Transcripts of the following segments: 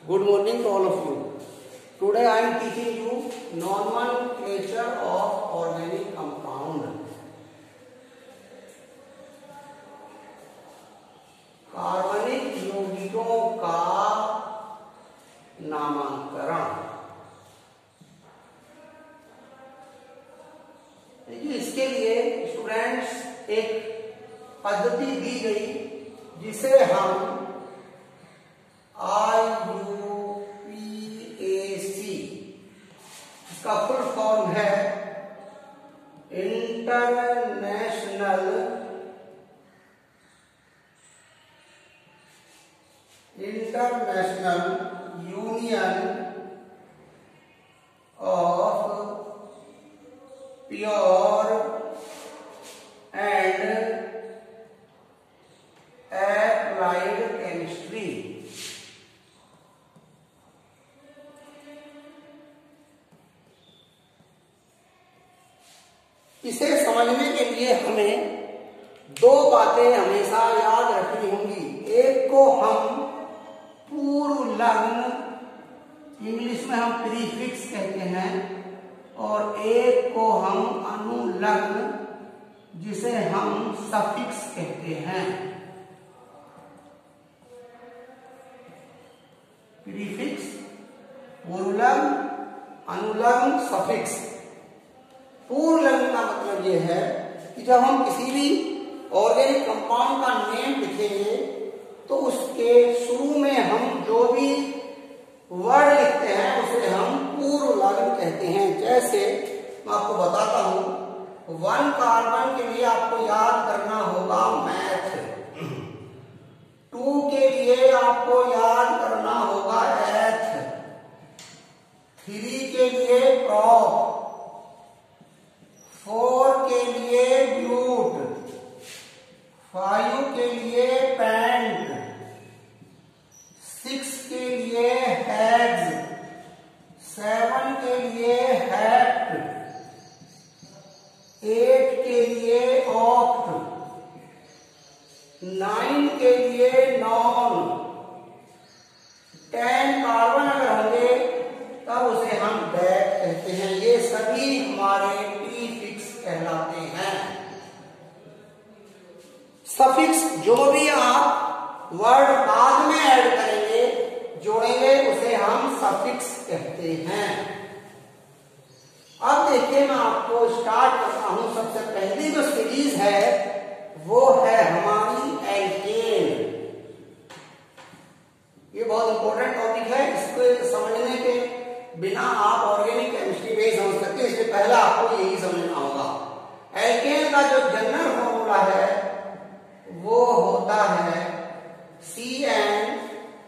Good morning to all of you. Today I am teaching you nomenclature of organic compound. कार्बनिक यौगिकों का नामांकरण। देखिए, इसके लिए स्टूडेंट्स एक पद्धति दी गई जिसे हम IUPAC, इसका फुल फॉर्म है international union of pure and applied chemistry. इसे समझने के लिए हमें दो बातें हमेशा याद रखनी होंगी। एक को हम पूर्व लग्न, इंग्लिश में हम प्रीफिक्स कहते हैं, और एक को हम अनुलग्न, जिसे हम सफिक्स कहते हैं। Prefix, पूर्वलग्न, अनुलग्न, suffix. पूर्वलग्न का मतलब यह है कि जब हम किसी भी ऑर्गेनिक कंपाउंड का नेम लिखेंगे तो उसके शुरू में हम जो भी वर्ड लिखते हैं उसे हम पूर्वलग्न कहते हैं। जैसे मैं आपको बताता हूं, 1 कार्बन के लिए आपको याद करना होगा मैथ, 2 के लिए आपको याद करना होगा एथ, 3 के लिए प्रॉप, 4 के लिए ब्यूट, 5 के लिए पैंट, 6 के लिए हेड्स, 7 के लिए हैट, 8 के लिए ऑक्ट, 9 के लिए नॉन। 10 कार्बन अगर होंगे तब उसे हम डेक कहते हैं। ये सभी हमारे प्रीफिक्स कहलाते हैं। सफिक्स, जो भी आप वर्ड बाद में ऐड करेंगे, जोड़ेंगे, उसे हम सफिक्स कहते हैं। अब देखिए, मैं आपको स्टार्ट करता हूं। सबसे पहली जो सीरीज है वो है हमारी एल्केन। ये बहुत इंपॉर्टेंट टॉपिक है। इसको समझने के बिना आप ऑर्गेनिक केमिस्ट्री नहीं समझ सकते, इसलिए पहला आपको यही समझना होगा। एल्केन का जो जनरल फॉर्मूला है वो होता है CnH2n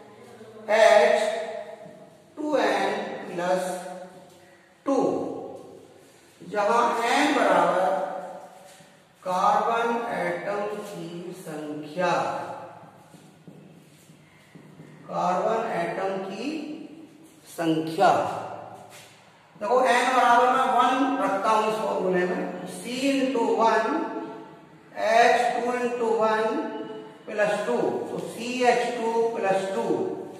+ 2, जहां n बराबर कार्बन एटम की संख्या, कार्बन एटम की संख्या। देखो, n बराबर मैं 1 रखता हूं इस फॉर्मूले में। C/1 H2/1 + 2, तो CH2 + 2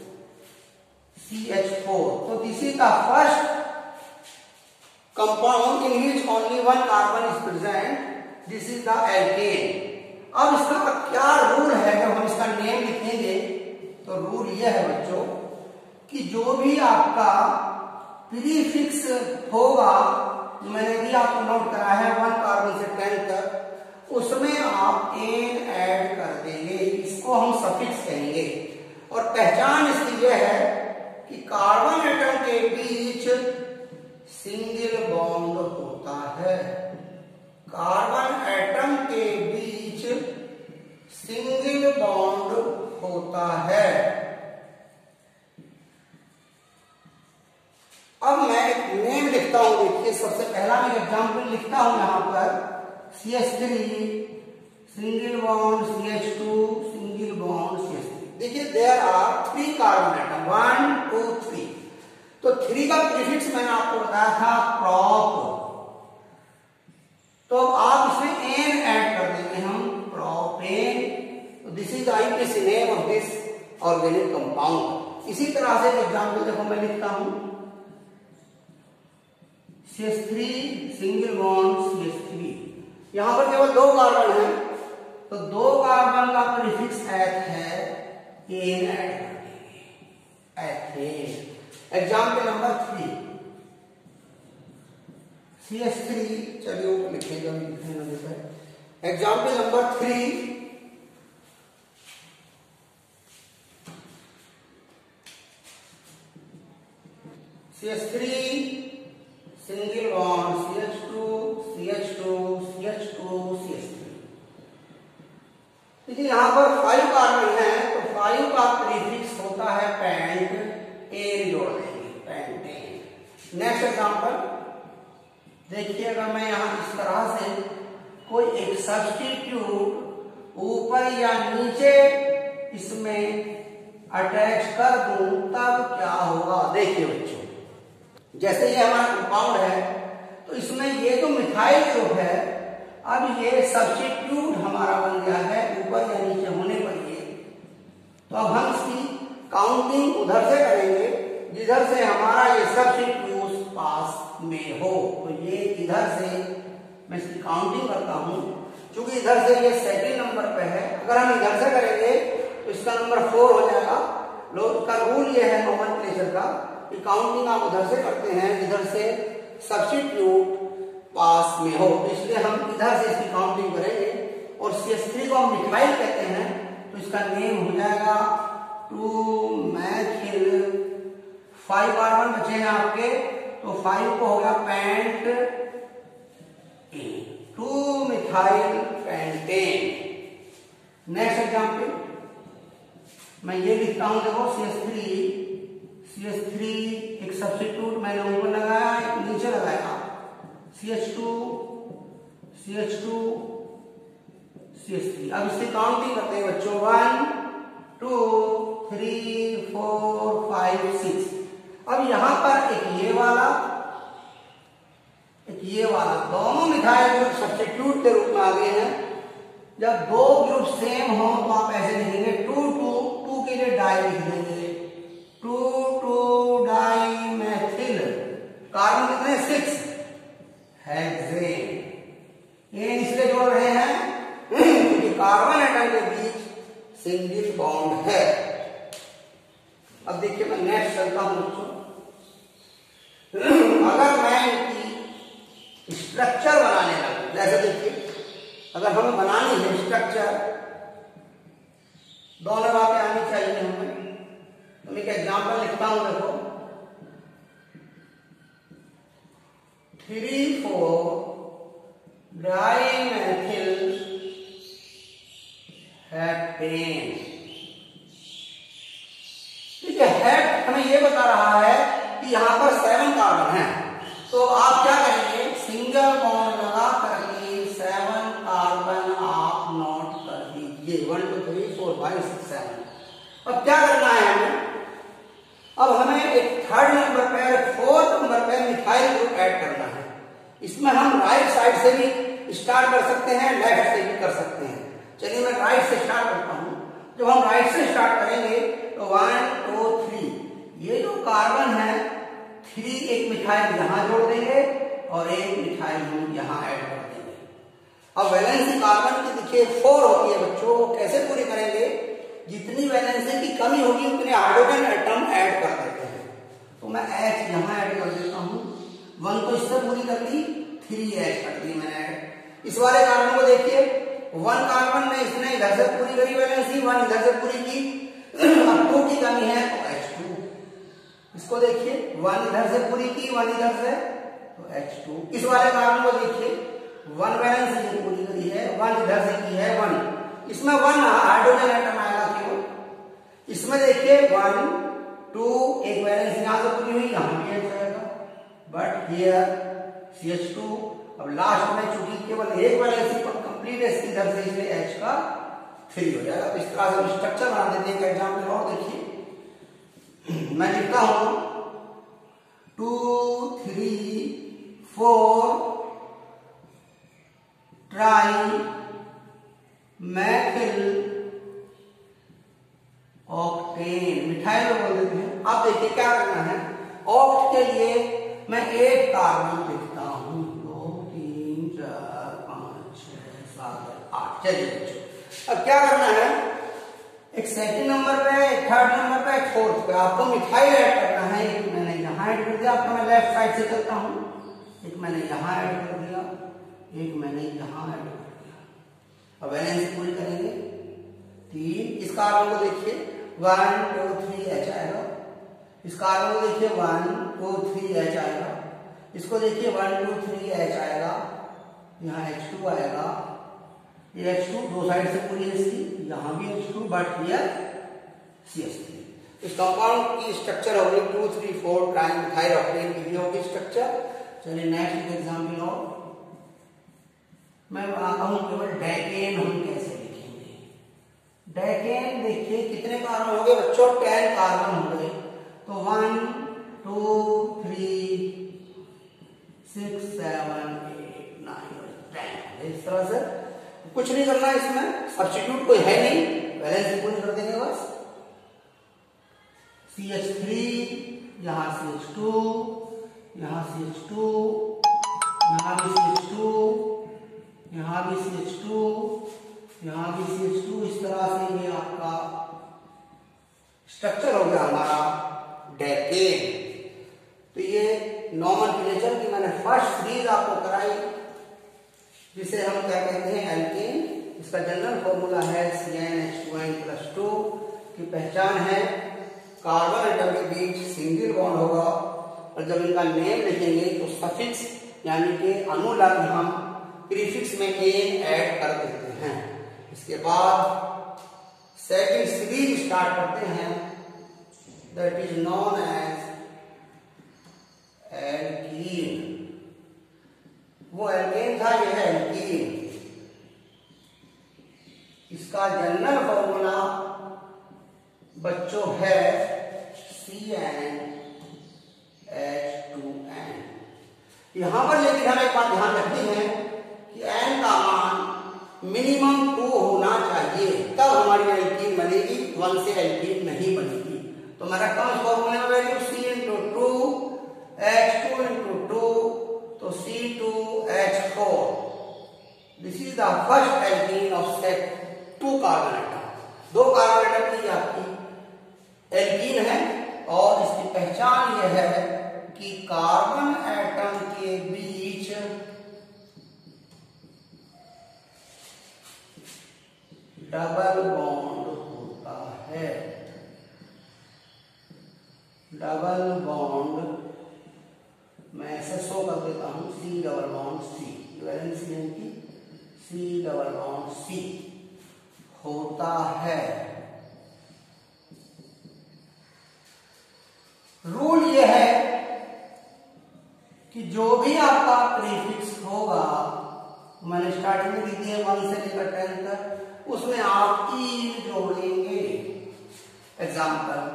CH4। तो this is the first compound in which only 1 carbon is present. This is the alkane. अब इसका क्या रूल है? जब हम इसका नेम लिखेंगे तो रूल यह है बच्चों कि जो भी आपका प्रीफिक्स होगा, मैंने भी आपको नोट करा है 1 कार्बन से 10 तक, उसमें आप एन ऐड कर देंगे। इसको हम सफिक्स कहेंगे। और पहचान इसकी यह है कि कार्बन एटम के बीच सिंगल बॉन्ड होता है। कार्बन एटम के बीच सिंगल बॉन्ड होता है। अब मैं एक नेम लिखता हूं। देखिए, सबसे पहला मैं एग्जाम्पल लिखता हूं यहां पर CH3 single bond CH2 single bond CH3। देखिए, देयर आर 3 कार्बन एटम, 1 2 3। तो 3 का प्रीफिक्स मैंने आपको बताया था प्रॉप। तो आप इसमें एन ऐड कर देंगे हम, प्रोपेन। तो this is IUPAC name of this organic compound. इसी तरह से एग्जाम्पल देखो मैं लिखता हूं CH3 सिंगल बॉन्ड CH3। यहां पर केवल 2 कार्बन है, तो 2 कार्बन का प्रीफिक्स एथ है, एन ऐड कर देंगे, एथेन। एग्जाम्पल नंबर 3 CH3, चलिए ऊपर लिखेगा, example number 3 CH3 single bond CH2 CH2 CH2 CH3। देखिए यहां पर 5 कार्बन है, तो 5 का प्रीफिक्स होता है पेंट, एन जोड़ देंगे, पेंटेन। नेक्स्ट एग्जांपल देखिए, अगर मैं यहां इस तरह से कोई एक सब्स्टिट्यूट ऊपर या नीचे इसमें अटैच कर दूं तब क्या होगा। देखिए बच्चों, जैसे ये हमारा कंपाउंड है, तो इसमें ये जो मिथाइल ग्रुप है, अब ये सब्स्टिट्यूट हमारा बन गया है ऊपर या नीचे होने पर ये। तो अब हम इसकी काउंटिंग उधर से करेंगे जिधर से हमारा ये सब्स्टिट्यूट पास में हो। तो ये इधर से मैं इसकी काउंटिंग करता हूं, क्योंकि इधर से ये सेकंड नंबर पे है। अगर हम इधर से करेंगे तो इसका नंबर 4 हो जाएगा। लोग का रूल ये है नोमेनक्लेचर का कि काउंटिंग आप उधर से करते हैं जिधर से सब्स्टिट्यूट पास में हो, तो इसलिए हम इधर से इसकी काउंटिंग करेंगे। और CH3 को हम मिथाइल कहते हैं, तो इसका नेम हो जाएगा 2-मैथिल। 5 कार्बन बचे हैं आपके, तो 5 को हो गया pent, two methyl pentane. Next example मैं ये लिखता हूं, देखो CH3 एक सब्स्टिट्यूट मैंने ऊपर लगाया, एक नीचे लगाया, CH2 CH3। अब इसकी काउंटिंग करते हैं बच्चों, 1 2 3 4 5 6। अब यहां पर एक ये वाला दोनों मिथाइल ग्रुप सब्स्टिट्यूट के रूप में आ गए हैं। जब 2 ग्रुप सेम हो तो आप ऐसे लिखेंगे 2 के लिए डाई लिख देंगे, 2 डाईमेथिल। कार्बन कितने 6 हेक्सेन। ये इसलिए जोड़ रहे हैं क्योंकि कार्बन एटम के बीच सिंगल बॉन्ड है। अब देखिए मैं नेक्स्ट चलता हूं बच्चों। अगर मैं इनकी स्ट्रक्चर बनाने लगूं, जैसे देखिए अगर हमें बनानी है स्ट्रक्चर, दोनों बातें आनी चाहिए हमें। तो मैं एक एग्जांपल लिखता हूं, देखो 3,4 डाईमेथिल हेप्टेन। ठीक है, हेप हमें ये बता रहा है कि यहां पर 7 कार्बन है, तो आप क्या करेंगे, सिंगल बॉन्ड लगा करके 7 कार्बन आप नोट कर दीजिए। 1 2 3 4 5 6 7। अब क्या करना है हमें, अब हमें एक 3rd नंबर पे, 4th नंबर पे मिथाइल ग्रुप ऐड करना है। इसमें हम राइट साइड से भी स्टार्ट कर सकते हैं, लेफ्ट से भी कर सकते हैं। चलिए मैं राइट से स्टार्ट करता हूं। जब हम राइट से स्टार्ट करेंगे तो 1 2 3, ये जो कार्बन है 3 एक मिथाइल यहां जोड़ देंगे और एक मिथाइल हम यहां ऐड कर देंगे। अब वैलेंसी कार्बन की देखिए 4 होती है बच्चों, कैसे पूरी करेंगे, जितनी वैलेंसी की कमी होगी उतने हाइड्रोजन एटम ऐड कर देते हैं। तो मैं H यहां ऐड कर देता हूं, 1 तो इससे पूरी कर दी, 3H कर दी मैंने ऐड। इस वाले कार्बन को देखिए, 1 कार्बन में इसने इधर से पूरी करी वैलेंसी, 1 इधर से पूरी की, अब 2 की कमी है तो H2। इसको देखिए, 1 इधर से पूरी की, 1 इधर से, तो H2। इस वाले कार्बन को देखिए, 1 वैलेंसी पूरी करी है, 1 इधर से की है, 1, इसमें 1 हाइड्रोजन एटम आएगा केवल। इसमें देखिए 1 2 एक वैलेंसी यहां से पूरी हुई, यहां भी H आएगा, बट हियर CH2। अब लास्ट में चूंकि केवल एक वैलेंसी पर कंप्लीट है इसकी, इधर से इसलिए H का 3 हो जाएगा। इस तरह से हम स्ट्रक्चर बना देते हैं। एक एग्जांपल और देखिए, मैं लिखता हूं 2 3 4 ट्राई मैथिल ऑक्टेन, मिथाइल बोल देते हैं। अब देखिए क्या करना है। ऑक्ट के लिए मैं 8 कार्बन लिखता हूं, 2 3 4 5 6 7 8। चलिए बच्चों अब क्या करना है, एक सेकंड नंबर पे, एक थर्ड नंबर पे, एक फोर्थ पे आपको मिथाइल ऐड करना है। एक मैंने यहाँ ऐड कर दिया, आपको मैं लेफ्ट साइड से करता हूँ। एक मैंने यहाँ ऐड कर दिया, एक मैंने यहाँ ऐड कर दिया। अब वैलेंसी पूरी करेंगे 3। इस कार्बन को देखिए 1 2 3 H आएगा। इस कार्बन को देखिए 1 2 3 H आएगा। इसको देखिए 1 2 3 H आएगा। यहाँ H2 आएगा। ये H2 दो साइड से पूरी है इसकी, यहाँ भी H2 बट हियर CH3। इस कंपाउंड की स्ट्रक्चर होगी 2 3 4 ट्राई मिथाइल ऑक्टेन की होगी स्ट्रक्चर। चलिए नेक्स्ट एग्जांपल और मैं आता हूं केवल डेकेन हम कैसे लिखेंगे। डेकेन देखिए कितने कार्बन हो गए बच्चों, 10 कार्बन हो गए। तो 1 2 3 6 7 8 9 10। इस तरह से कुछ नहीं करना इसमें, सब्स्टिट्यूट कोई है नहीं, वैलेंसी पूरी कर देंगे बस। CH3, यहाँ CH2, यहाँ CH2, यहाँ भी CH2, यहाँ भी CH2, यहाँ भी CH2। इस तरह से ये आपका स्ट्रक्चर हो गया हमारा डेकेन। तो ये नॉमेनक्लेचर की मैंने फर्स्ट सीरीज आपको कराई, जिसे हम क्या कहते हैं एल्केन। इसका जनरल फॉर्मूला है CnH2n+2 की पहचान है कार्बन एटम के बीच सिंगल बॉन्ड होगा, और जब इनका नेम लिखेंगे तो सफिक्स यानी कि अनुलग्न हम प्रीफिक्स में एन ऐड कर देते हैं। इसके बाद सेकंड सीरीज स्टार्ट करते हैं, that is known as alkene. वो एल्केन था, यह है एल्कीन। इसका जनरल फॉर्मूला बच्चों है CnH2n। यहां पर लेकिन हमें एक बात ध्यान रखनी है कि n का मान मिनिमम 2 होना चाहिए, तब हमारी एल्कीन बनेगी, 1 से एल्कीन नहीं बनेगी। तो मैं रखता हूं फॉर्मूले में वैल्यू C×2 H2×2 तो C2H4। This is the first alkene of set 2 carbon atom. 2 carbon atom की आपकी एल्कीन है, और इसकी पहचान यह है कि कार्बन एटम के बीच डबल बॉन्ड होता है। डबल बॉन्ड मैं ऐसे शो कर देता हूं, C double bond C, valency यानी कि C डबल बॉन्ड C होता है। रूल यह है कि जो भी आपका प्रीफिक्स होगा, मैंने स्टार्टिंग में लिख दिया 1 से लेकर 10 तक, उसमें आप ईन जोड़ेंगे। एग्जाम्पल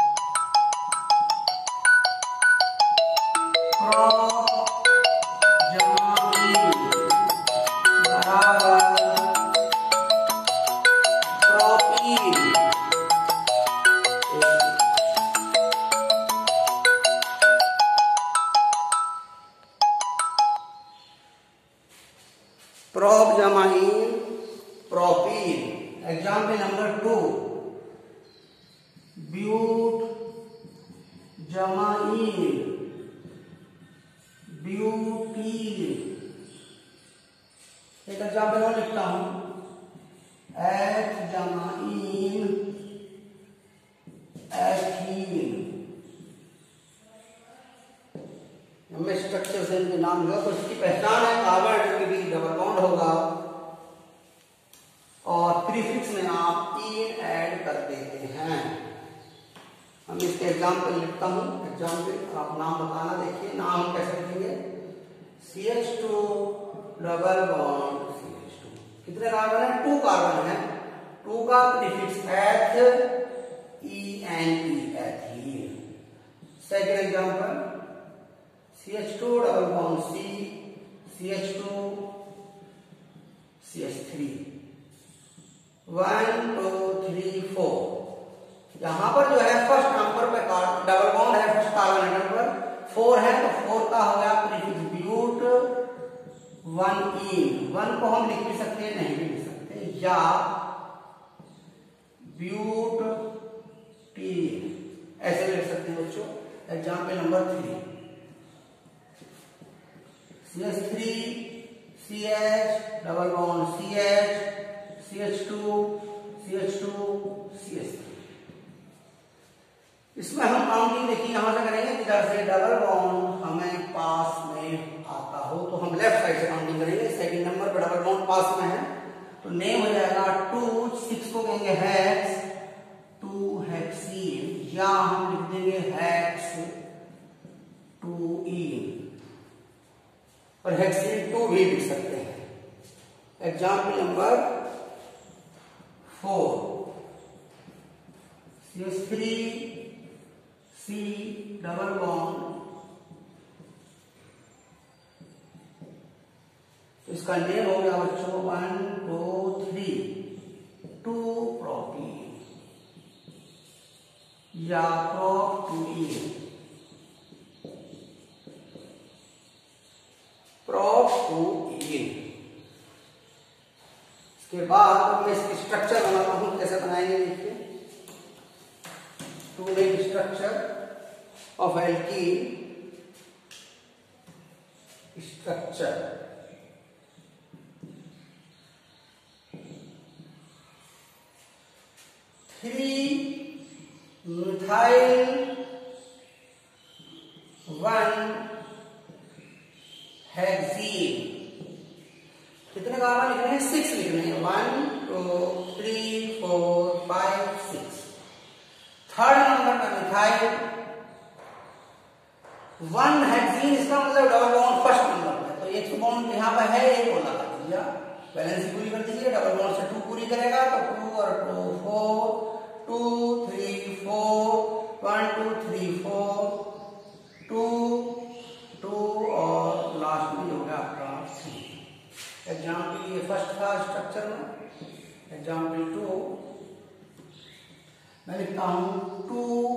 प्रोप जमाइन प्रोपीन। एग्जाम्पल नंबर 2 ब्यूट जमाइन ब्यूटीन। एक एग्जाम्पल और लिखता हूं, एथ जमाइन एथीन। हमें स्ट्रक्चर से इनके नाम होगा, तो इसकी पहचान है कार्बन एटम के बीच डबल बॉन्ड होगा, और प्रीफिक्स में आप ईन ऐड कर देते हैं। हम इसके एग्जाम्पल लिखता हूं। एग्जाम्पल आप नाम बताना, देखिए नाम कैसे लिखेंगे। CH2 double bond CH2। कितने कार्बन है? 2 कार्बन है। 2 का prefix eth ENE ethene. Second example CH2 double bond C CH2 CH3 1 2 3 4। यहां पर जो है फर्स्ट नंबर पे 4 है तो 4 का हो गया प्रीफिक्स ब्यूट 1 इन। 1 को हम लिख भी सकते हैं, नहीं भी लिख सकते, या ब्यूट टी ऐसे लिख सकते हैं बच्चों। Example number 3, CH3 CH double bond CH CH2 CH2 CH3। इसमें हम काउंटिंग देखिए यहां से करेंगे, इधर से डबल बॉन्ड हमें पास में आता हो तो हम लेफ्ट साइड से काउंटिंग करेंगे। सेकंड नंबर पर डबल बॉन्ड पास में है तो नेम हो जाएगा 2, 6 को कहेंगे हेक्स 2 हेक्सीन, या हम लिख देंगे हेक्स 2 इन, और हेक्सीन 2 भी लिख सकते हैं। Example number 4, CH3 C double bond, तो इसका नेम हो गया बच्चों 1 2 3 2 प्रोपीन, या प्रोप 2 इन, प्रोप 2 इन। इसके बाद मैं इसकी स्ट्रक्चर बनाता हूं, कैसे बनाएंगे देखिए। To make structure of alkene structure, 3 methyl 1 hexene. कितने कार्बन लिखने हैं? 6 लिखने हैं, 1 2 3 4 5 6। थर्ड नंबर पर मिथाइल 1 हेक्सीन, इसका मतलब डबल बॉन्ड फर्स्ट नंबर पे, तो एक बॉन्ड यहाँ पे है, एक और लगा दीजिए, बैलेंस पूरी कर दीजिए। डबल बॉन्ड से 2 पूरी करेगा तो 2 और 2 4 2 3 4 1 2 3 4 2 2 और लास्ट में हो गया आपका 3। एग्जाम्पल ये फर्स्ट था स्ट्रक्चर में। एग्जाम्पल 2 मैं लिखता हूं 2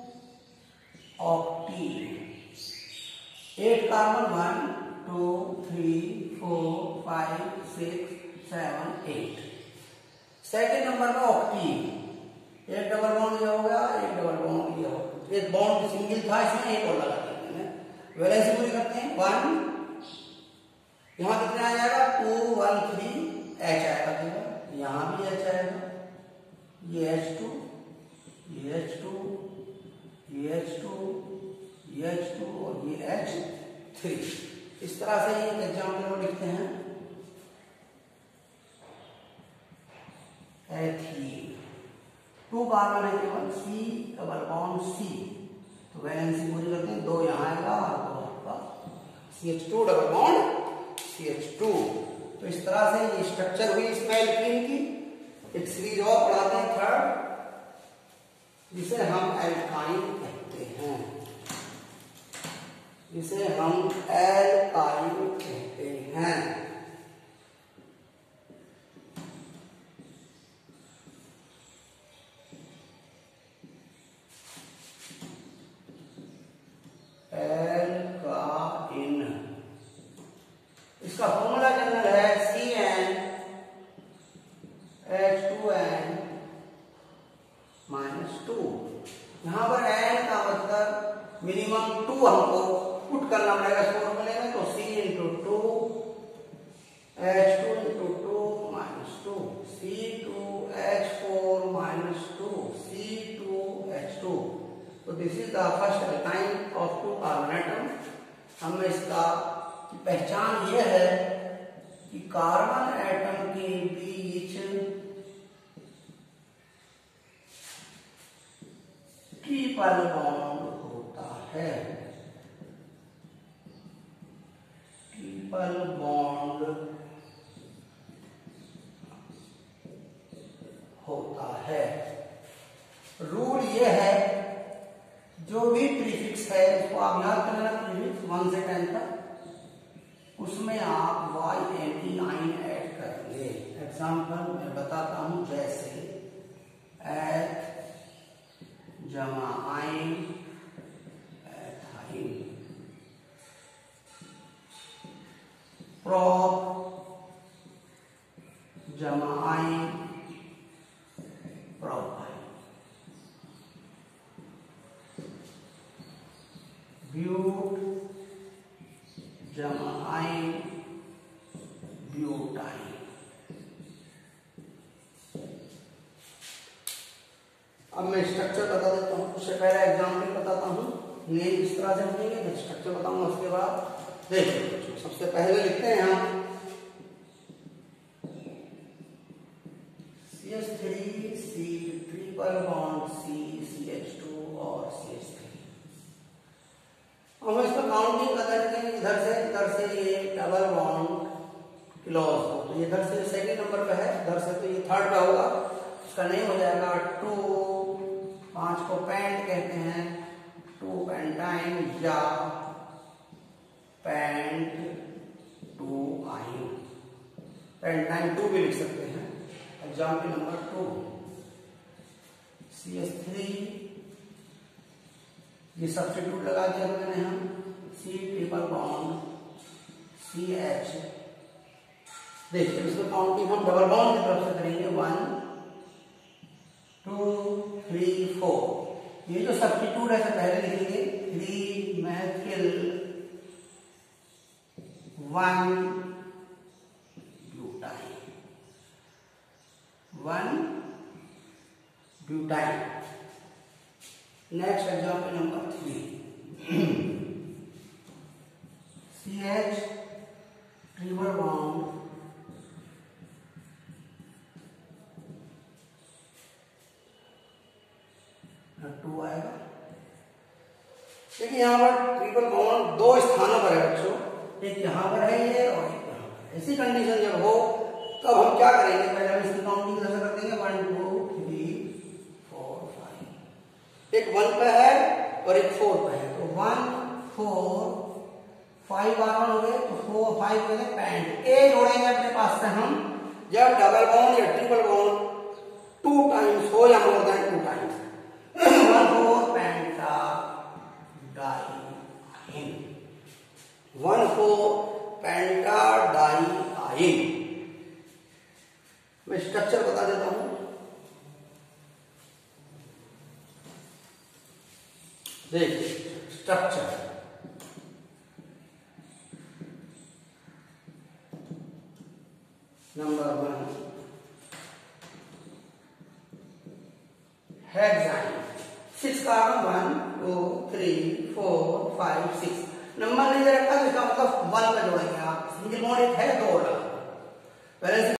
ऑक्टेन, 8 कार्बन 1 2 3 4 5 6 7 8। सेकेंड नंबर में ऑक्टीन, एक डबल बॉन्ड ये हो गया, एक डबल बॉन्ड ये हो गया, एक बॉन्ड सिंगल था इसमें, एक और लगा दिया। वैलेंसी पूरी करते हैं 1, यहां कितना आ जाएगा 2 1 3 H आएगा केवल, यहां भी H आएगा, ये H2 ये H2 ये H2 ये H2 और ये H3। इस तरह से ये एग्जाम्पल में लिखते हैं एथीन। 2 कार्बन है केवल, C डबल बॉन्ड C, तो वैलेंसी पूरी करते हैं, 2 यहाँ आएगा और 2 आपका CH2 डबल बॉन्ड CH2। तो इस तरह से ये स्ट्रक्चर हुई इस एल्कीन की। एक सीरीज और पढ़ाते हैं थर्ड, जिसे हम एल्काइन कहते हैं, जिसे हम एल्काइन कहते हैं। एल्काइन, इसका फॉर्मूला जनरल है CnH2n -2। यहां पर n का मतलब मिनिमम 2 हमको पुट करना पड़ेगा इस फॉर्मूले में, तो C × 2 H2 × 2 -2 C2H4 -2 C2H2। तो this is the first alkyne of 2 carbon atom. हमें इसका पहचान यह है कि कार्बन एटम के बीच ट्रिपल बॉन्ड होता है, ट्रिपल बॉन्ड होता है। रूल यह है, जो भी प्रीफिक्स है उसको आप याद कर लेना, प्रीफिक्स 1 से 10 तक, उसमें आप YNT9 ऐड करेंगे। एग्जाम्पल मैं बताता हूं, जैसे एथ जमा आइन एथाइन, ब्यूट जमा आइन ब्यूटाइन। अब मैं स्ट्रक्चर बता देता हूँ, उससे पहले एग्जाम्पल बताता हूँ। नेम इस तरह से लिखेंगे, मैं स्ट्रक्चर बताऊंगा उसके बाद। देखिए सबसे पहले लिखते हैं हम CH3 C triple bond C CH2 और CH3। हम इसका काउंटिंग कर देंगे, इधर से ये डबल बॉन्ड क्लोज हो, तो ये इधर से सेकंड नंबर पे है, इधर से तो ये थर्ड पे होगा। इसका नेम हो जाएगा 2, 5 को पेंट कहते हैं, 2 पेंटाइन या पेंट 2 आइन। पेंटाइन 2 भी लिख सकते हैं। एग्जाम्पल नंबर 2 CH3, ये सब्स्टिट्यूट लगा दिया मैंने हम, C ट्रिपल बॉन्ड CH। देखिए इसमें काउंटिंग हम डबल बॉन्ड की तरफ से करेंगे, 1 2 3 4। ये जो सब्स्टिट्यूट है पहले लिखेंगे 3 methyl 1 butyne, 1 butyne. Next example number 3 CH triple bond two आएगा। देखिए यहाँ पर ट्रिपल बॉन्ड 2 स्थानों पर है बच्चों, एक यहाँ पर है ये और एक यहाँ पर। ऐसी कंडीशन जब हो तब हम क्या करेंगे, पहले हम इसकी काउंटिंग कैसे कर देंगे, 1 2 3 4 5। एक 1 पे है और एक 4 पे है, तो 1 4 5 बार हो गए, तो 4 5 में पेंट ए जोड़ेंगे अपने पास से हम। जब डबल बॉन्ड या ट्रिपल बॉन्ड 2 टाइम्स हो या मोर देन 2 टाइम्स, 1 4 पेंटा डाई 1 4 पेंटा डाई आइन। मैं स्ट्रक्चर बता देता हूं। देखिए structure number 1 hexyne, 6 carbon 1 2 3 4 5 6। Number नहीं दे रखा तो इसका मतलब 1 का जोड़ेंगे आप। सिंगल बॉन्ड एक है, 2 पहले